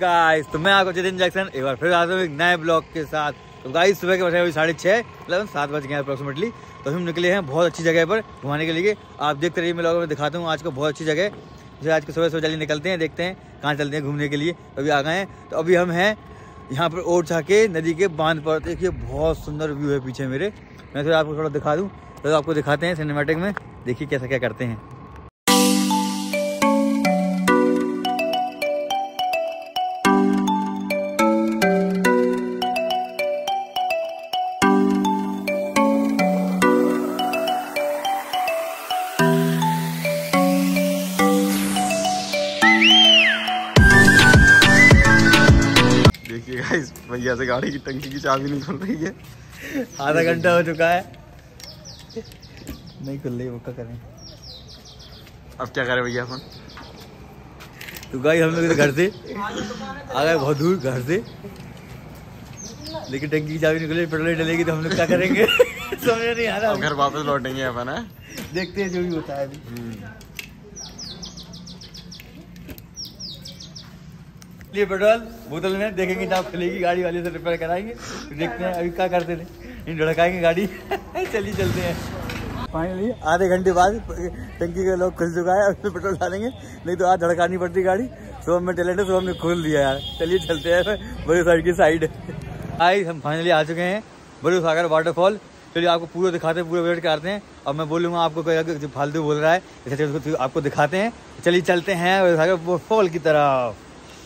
Guys, तो मैं आपको जितिन जैक्सन एक बार फिर आता हूँ एक नए ब्लॉग के साथ। तो गाइस सुबह के बजे अभी 6:30 मतलब 7 बज गए अप्रोक्सीमेटली। तो हम निकले हैं बहुत अच्छी जगह पर घुमाने के लिए। आप देखते रहिए, मैं लोगों में दिखाता हूँ आज को बहुत अच्छी जगह। जैसे आज को सुबह जल्दी निकलते हैं, देखते हैं कहाँ चलते हैं घूमने के लिए। अभी आ गए हैं, तो अभी हम हैं यहाँ पर ओरछा के नदी के बांध पर। देखिए बहुत सुंदर व्यू है पीछे मेरे। मैं तो आपको थोड़ा दिखा दूँ, तो आपको दिखाते हैं सिनेमैटिक में। देखिए कैसा क्या करते हैं। देखिए गाइस, भैया से गाड़ी की टंकी की चाबी नहीं खुल रही है। आधा घंटा हो चुका है, नहीं खुल रही। वो क्या करें, अब क्या करें भैया अपन? तो गाइस हम लोग घर से आ गए बहुत दूर घर से, लेकिन टंकी की चाबी नहीं खुली। पेट्रोल डलेगी तो हम लोग क्या करेंगे समझ नहीं आ रहा। अब घर वापस लौटेंगे अपन है, देखते हैं जो भी होता है अभी। लिए पेट्रोल बोतल में देखेंगे जब खुलेगी गाड़ी वाले से रिपेयर कराएंगे। तो देखते हैं अभी क्या करते थे, इन ढड़काएंगे गाड़ी चलिए चलते हैं। फाइनली आधे घंटे बाद टंकी का लोग खुल चुका है, उसमें पेट्रोल डालेंगे, नहीं तो आज धड़कानी पड़ती गाड़ी। सुबह में टैलेंट है, सुबह हमने खोल दिया यार। चलिए चलते हैं बड़े साइड की साइड। आई हम फाइनली आ चुके हैं बड़े सागर वाटरफॉल। चलिए आपको पूरा दिखाते हैं, पूरा वेट करते हैं। अब मैं बोलूँगा आपको कोई फालतू बोल रहा है, जैसे आपको दिखाते हैं। चलिए चलते हैं बड़े सागर वाटरफॉल की तरफ।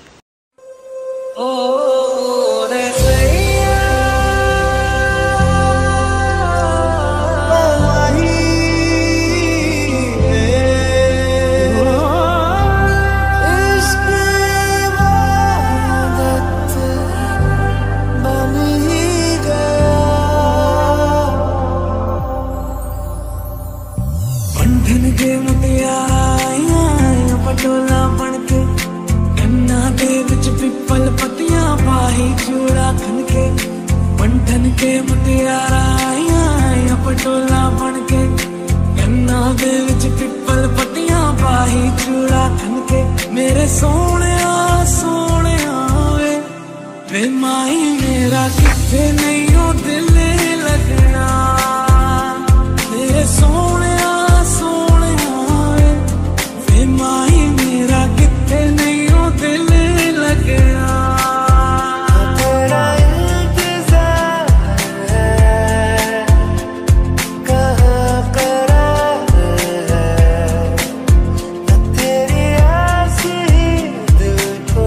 पटोला बनके गन्ना दे विच पिपल पत्तियां पाही चूड़ा खनके पंठन के मुटियारा आया पटोला बनके गन्ना दे विच पिपल पत्तियां पाही चूड़ा खनके। मेरे सोहणिया सोहणिया वे माही मेरा किथे नहीं हो दिल लगना। मेरे सोहणिया सोहणिया वे माही मेरा किथे नहीं हो दिल लगना। तेरा इंतजार है, कहाँ करार है, तेरी आस ही दिल को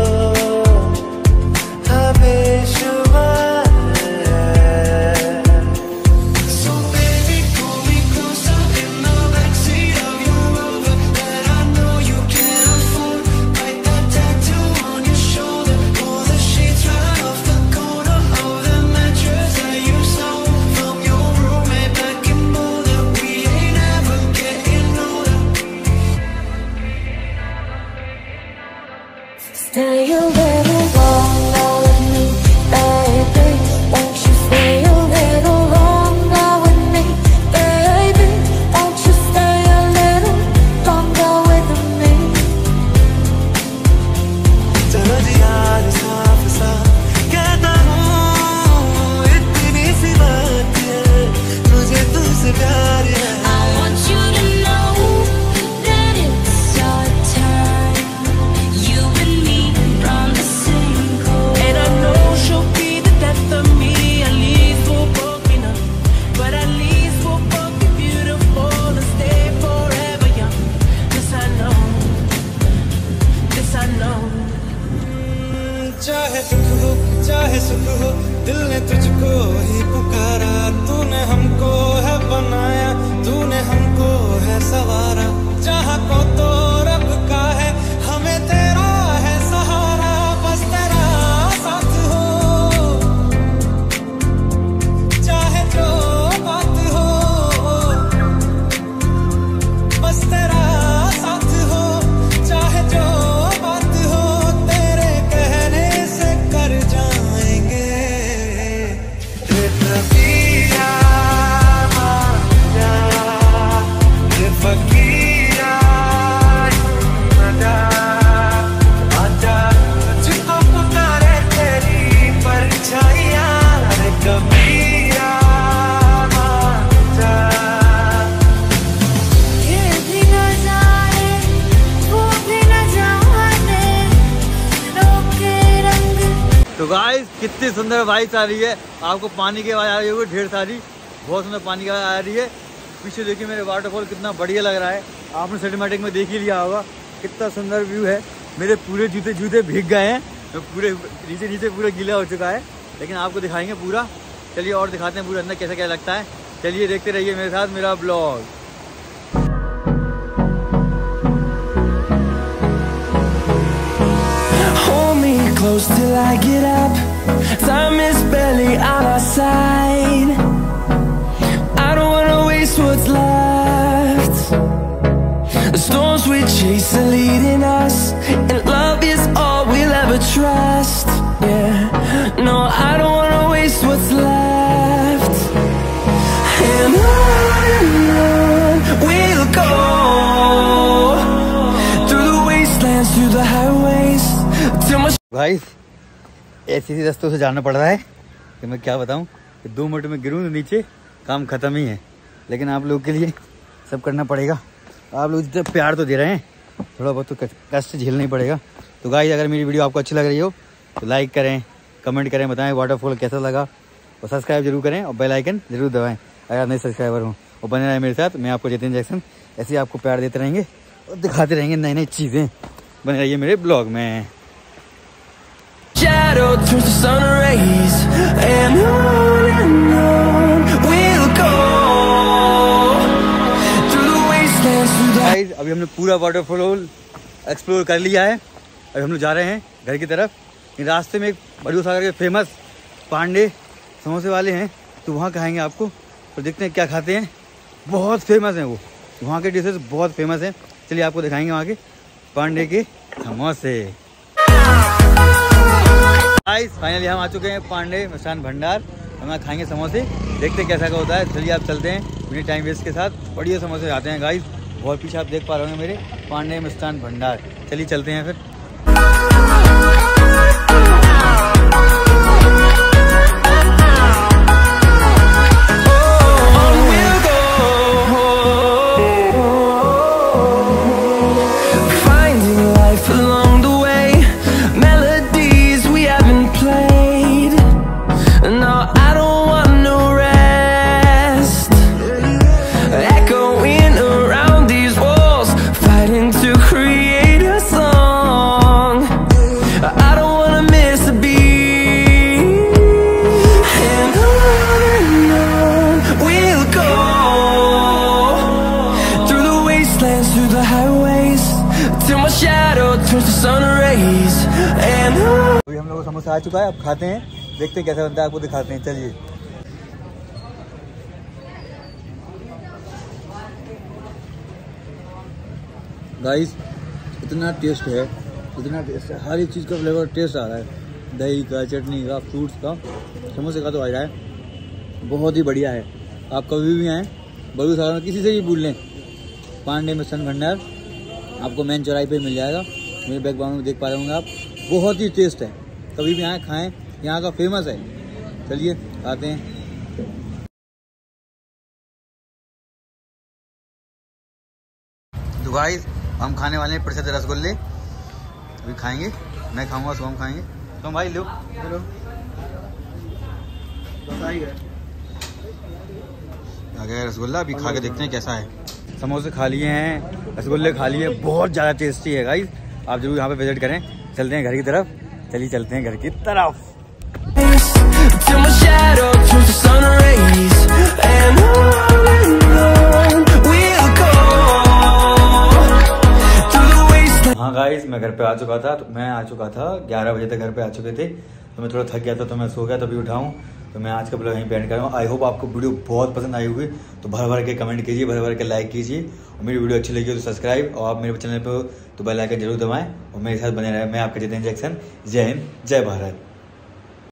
बेशुमार है। So baby pull me closer in the backseat of your Rover that I know you can't afford. Write that tattoo on your shoulder, pull the sheets right off the corner of the mattress that you stole from your roommate back in Boulder. We ain't ever getting older. Stay a little longer with me, baby. Won't you stay a little longer with me, baby? Won't you stay a little longer with me? चलो जी आज साफ साफ कहता हूँ, इतनी सी बात है, मुझे तुझसे प्यार है। I want you to know that it's our time, you and me from the कितनी सुंदर वाइब्स आ रही है। आपको पानी की आवाज़ आ रही होगी ढेर सारी, बहुत सुंदर पानी की आवाज़ आ रही है। पीछे देखिए मेरे वाटरफॉल कितना बढ़िया लग रहा है। आपने सिनेमैटिक में देख ही लिया होगा कितना सुंदर व्यू है। मेरे पूरे जूते भीग गए हैं, पूरे नीचे पूरा गीला हो चुका है, लेकिन आपको दिखाएंगे पूरा। चलिए और दिखाते हैं पूरा अंदर कैसा क्या लगता है। चलिए देखते रहिए मेरे साथ मेरा blog. Hold me close till I get up. Time is barely on our side. I don't wanna waste what's left. The storms we chase are leading us, and love is all we'll ever trust. Yeah, no, I don't wanna waste what's left. And on we'll go, through the wastelands, through the highways, till my भाई ऐसे रास्तों से जाना पड़ रहा है कि मैं क्या बताऊं कि 2 मिनट में गिरूं तो नीचे काम खत्म ही है। लेकिन आप लोग के लिए सब करना पड़ेगा। आप लोग जितना प्यार तो दे रहे हैं, थोड़ा बहुत तो कष्ट झेलना ही पड़ेगा। तो गाइस अगर मेरी वीडियो आपको अच्छी लग रही हो तो लाइक करें, कमेंट करें, बताएं वाटरफॉल कैसा लगा, और सब्सक्राइब जरूर करें और बेल आइकन जरूर दबाएं अगर आप नए सब्सक्राइबर हो। और बने रहे मेरे साथ। मैं आपको जितेंद्र जैक्सन ऐसे ही आपको प्यार देते रहेंगे और दिखाते रहेंगे नई नई चीज़ें। बने रहिए मेरे ब्लॉग में। shadow turns to sun rays, and on we'll go, through the wastelands, through the guys अभी हमने पूरा वाटरफॉल एक्सप्लोर कर लिया है। अभी हम लोग जा रहे हैं घर की तरफ। रास्ते में एक बड़ू सागर के फेमस पांडे समोसे वाले हैं, तो वहाँ खाएंगे आपको। तो देखते हैं क्या खाते हैं। बहुत फेमस हैं वो, वहाँ के डिशेज बहुत फेमस हैं। चलिए आपको दिखाएंगे वहाँ के पांडे के समोसे। गाइस फाइनली हम आ चुके हैं पांडे मिष्ठान भंडार। हम यहाँ खाएंगे समोसे, देखते हैं कैसा का होता है। चलिए आप चलते हैं बिना टाइम वेस्ट के साथ। बढ़िया समोसे आते हैं गाइस। बहुत पीछे आप देख पा रहे होंगे मेरे पांडे मिष्ठान भंडार। चलिए चलते हैं फिर। अभी हम लोग को समोसा आ चुका है, अब खाते हैं, देखते हैं कैसा बनता है, आपको दिखाते हैं। चलिए गाइस इतना टेस्ट है, इतना टेस्ट है, हर एक चीज़ का फ्लेवर टेस्ट आ रहा है। दही का, चटनी का, फ्रूट्स का, समोसे का तो आ रहा है। बहुत ही बढ़िया है। आप कभी भी आएँ बड़ू सागर में किसी से भी पूछ लें, पांडे मिष्ठान भंडार आपको मेन चौराहे पे मिल जाएगा। मेरे बैकग्राउंड में देख पा रहे होंगे आप। बहुत ही टेस्ट है, कभी भी आए खाएं, यहाँ का फेमस है। चलिए आते हैं। तो गाइस हम खाने वाले हैं प्रसिद्ध रसगुल्ले। अभी खाएंगे, मैं खाऊंगा, हम खाएंगे। तुम भाई लो आ गया रसगुल्ला। अभी खा के देखते हैं कैसा है। समोसे खा लिए हैं, रसगुल्ले खा लिए, बहुत ज़्यादा टेस्टी है गाइस। आप जरूर यहाँ पे विजिट करें। चलते हैं घर की तरफ। चलिए चलते हैं घर की तरफ। हाँ गाइस मैं घर पे आ चुका था। तो मैं आ चुका था 11 बजे तक घर पे आ चुके थे। तो मैं थोड़ा थक गया था, तो मैं सो गया, तभी उठाऊँ। तो मैं आज का ब्लॉग यहीं पे एंड कर रहा हूँ। आई होप आपको वीडियो बहुत पसंद आई होगी। तो भर भर के कमेंट कीजिए, भर भर के लाइक कीजिए, और मेरी वीडियो अच्छी लगी हो तो सब्सक्राइब, और आप मेरे चैनल पे हो तो बेल आइकन जरूर दबाएं, और मेरे साथ बने रहें। मैं आपका जितेंद्र जैक्सन। जय हिंद, जय भारत।